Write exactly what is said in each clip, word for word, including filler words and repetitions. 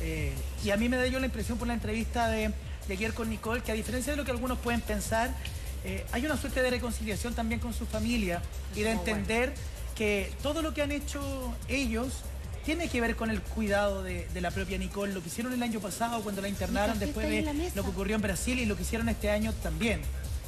Eh, y a mí me da yo la impresión por la entrevista de, de ayer con Nicole, que a diferencia de lo que algunos pueden pensar, eh, hay una suerte de reconciliación también con su familia y de entender bueno. que todo lo que han hecho ellos tiene que ver con el cuidado de, de la propia Nicole, lo que hicieron el año pasado cuando la internaron después de lo que ocurrió en Brasil y lo que hicieron este año también.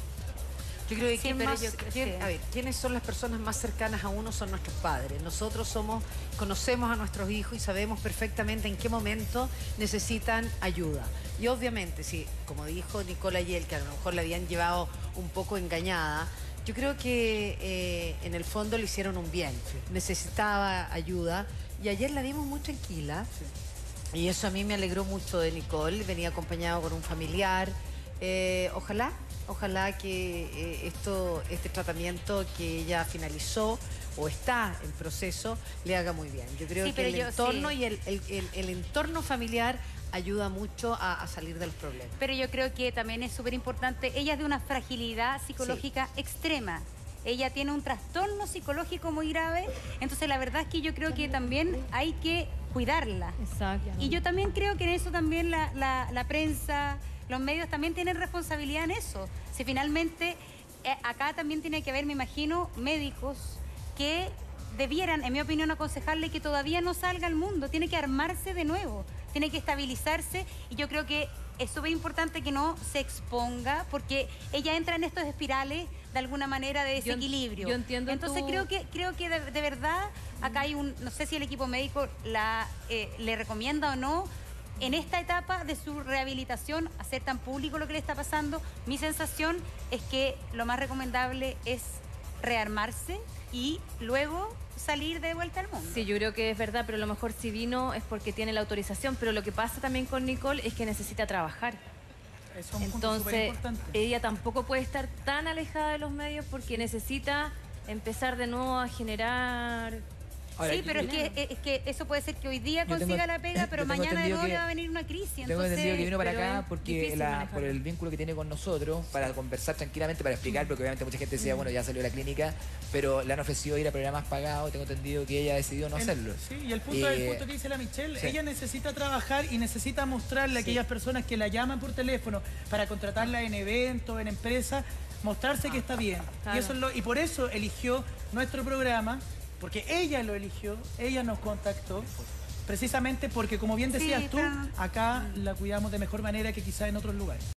Yo creo que sí, ¿quién pero más, yo, quién, sí. a ver, ¿quiénes son las personas más cercanas a uno? Son nuestros padres. Nosotros somos, conocemos a nuestros hijos y sabemos perfectamente en qué momento necesitan ayuda. Y obviamente, sí, como dijo Nicole ayer, que a lo mejor la habían llevado un poco engañada, yo creo que eh, en el fondo le hicieron un bien. Sí. Necesitaba ayuda y ayer la vimos muy tranquila. Sí. Y eso a mí me alegró mucho de Nicole. Venía acompañado con un familiar. Eh, ojalá. Ojalá que eh, esto, este tratamiento que ella finalizó o está en proceso le haga muy bien. Yo creo sí, que el yo, entorno sí. y el, el, el, el entorno familiar ayuda mucho a, a salir de los problemas. Pero yo creo que también es súper importante. Ella es de una fragilidad psicológica sí. extrema. Ella tiene un trastorno psicológico muy grave. Entonces la verdad es que yo creo que también hay que cuidarla. Exacto. Y yo también creo que en eso también la, la, la prensa, los medios también tienen responsabilidad en eso. Si finalmente eh, acá también tiene que haber, me imagino, médicos que debieran, en mi opinión, aconsejarle que todavía no salga al mundo. Tiene que armarse de nuevo, tiene que estabilizarse y yo creo que es súper importante que no se exponga porque ella entra en estos espirales de alguna manera de desequilibrio. Yo, yo entiendo. Entonces tu... creo que creo que de, de verdad acá hay un, no sé si el equipo médico la eh, le recomienda o no en esta etapa de su rehabilitación hacer tan público lo que le está pasando. Mi sensación es que lo más recomendable es rearmarse y luego salir de vuelta al mundo. Sí, yo creo que es verdad, pero a lo mejor si vino es porque tiene la autorización, pero lo que pasa también con Nicole es que necesita trabajar. Eso es un Entonces, ella tampoco puede estar tan alejada de los medios porque necesita empezar de nuevo a generar... Ahora, sí, pero es que, es que eso puede ser que hoy día consiga tengo, la pega, pero mañana de nuevo le va a venir una crisis. Tengo entonces, entendido que vino para acá porque la, por el mm. vínculo que tiene con nosotros, para conversar tranquilamente, para explicar, porque obviamente mucha gente decía, bueno, ya salió de la clínica, pero le han ofrecido ir a programas pagados, tengo entendido que ella ha decidido no el, hacerlo. Sí, y el punto, eh, el punto que dice la Michelle, sí. ella necesita trabajar y necesita mostrarle a sí. aquellas personas que la llaman por teléfono para contratarla en eventos, en empresas, mostrarse ah, que está bien. Claro. Y, eso es lo, y por eso eligió nuestro programa, porque ella lo eligió, ella nos contactó, precisamente porque, como bien decías sí, tú, acá la cuidamos de mejor manera que quizás en otros lugares.